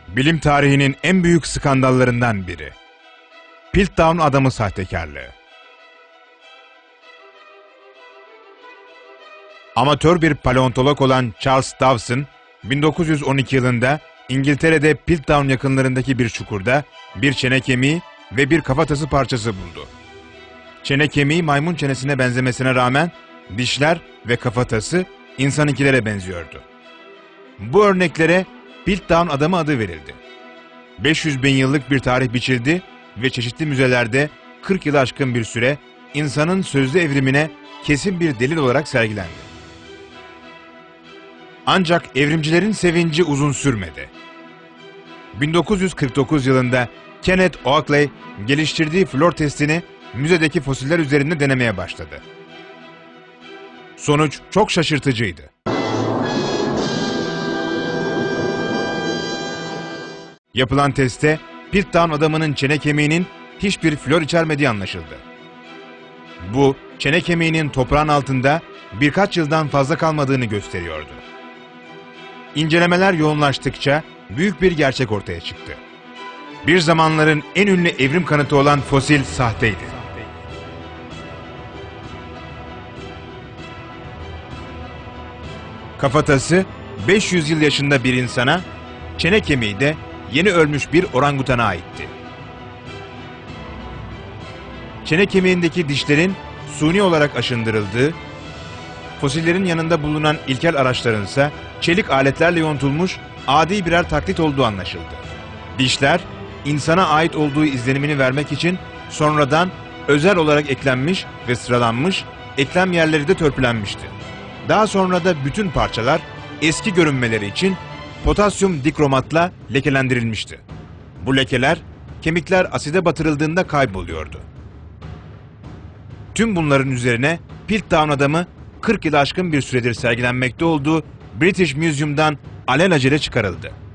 Bilim tarihinin en büyük skandallarından biri. Piltdown adamı sahtekarlığı. Amatör bir paleontolog olan Charles Dawson, 1912 yılında İngiltere'de Piltdown yakınlarındaki bir çukurda bir çene kemiği ve bir kafatası parçası buldu. Çene kemiği maymun çenesine benzemesine rağmen dişler ve kafatası insanınkilere benziyordu. Bu örneklere Piltdown adamı adı verildi. 500 bin yıllık bir tarih biçildi ve çeşitli müzelerde 40 yılı aşkın bir süre insanın sözlü evrimine kesin bir delil olarak sergilendi. Ancak evrimcilerin sevinci uzun sürmedi. 1949 yılında Kenneth Oakley geliştirdiği flor testini müzedeki fosiller üzerinde denemeye başladı. Sonuç çok şaşırtıcıydı. Yapılan testte Piltdown adamının çene kemiğinin hiçbir flor içermediği anlaşıldı. Bu, çene kemiğinin toprağın altında birkaç yıldan fazla kalmadığını gösteriyordu. İncelemeler yoğunlaştıkça büyük bir gerçek ortaya çıktı. Bir zamanların en ünlü evrim kanıtı olan fosil sahteydi. Kafatası 500 yıl yaşında bir insana, çene kemiği de yeni ölmüş bir orangutana aitti. Çene kemiğindeki dişlerin suni olarak aşındırıldığı, fosillerin yanında bulunan ilkel araçların ise çelik aletlerle yontulmuş adi birer taklit olduğu anlaşıldı. Dişler, insana ait olduğu izlenimini vermek için sonradan özel olarak eklenmiş ve sıralanmış, eklem yerleri de törpülenmişti. Daha sonra da bütün parçalar eski görünmeleri için potasyum dikromatla lekelendirilmişti. Bu lekeler, kemikler aside batırıldığında kayboluyordu. Tüm bunların üzerine Piltdown adamı 40 yılı aşkın bir süredir sergilenmekte olduğu British Museum'dan alelacele çıkarıldı.